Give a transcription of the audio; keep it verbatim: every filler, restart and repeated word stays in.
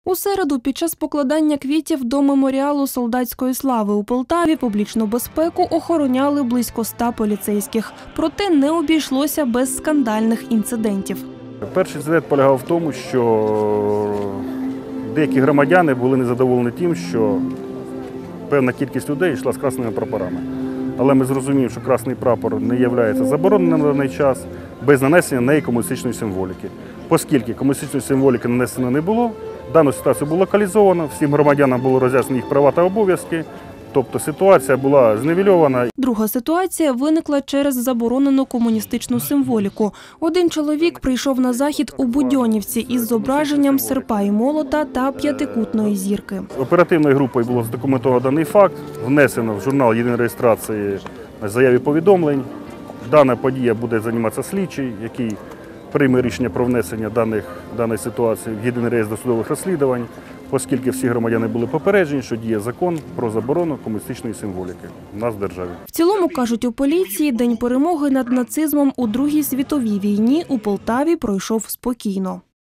У середу під час покладання квітів до меморіалу солдатської слави у Полтаві публічну безпеку охороняли близько ста поліцейських. Проте не обійшлося без скандальних інцидентів. Перший інцидент полягав в тому, що деякі громадяни були незадоволені тим, що певна кількість людей йшла з красними прапорами. Але ми зрозуміли, що красний прапор не є забороненим на даний час без нанесення неї комуністичної символіки. Оскільки комуністичної символіки нанесено не було, дану ситуацію було локалізовано, всім громадянам було роз'яснено їх права та обов'язки, тобто ситуація була знівельована. Друга ситуація виникла через заборонену комуністичну символіку. Один чоловік прийшов на захід у Будьонівці із зображенням серпа і молота та п'ятикутної зірки. Оперативною групою було задокументовано даний факт, внесено в журнал єдиної реєстрації заяві повідомлень. Дана подія буде займатися слідчий, який прийме рішення про внесення даних, даної ситуації в єдиний реєстр досудових розслідувань, оскільки всі громадяни були попереджені, що діє закон про заборону комуністичної символіки в нас в державі. В цілому, кажуть у поліції, День перемоги над нацизмом у Другій світовій війні у Полтаві пройшов спокійно.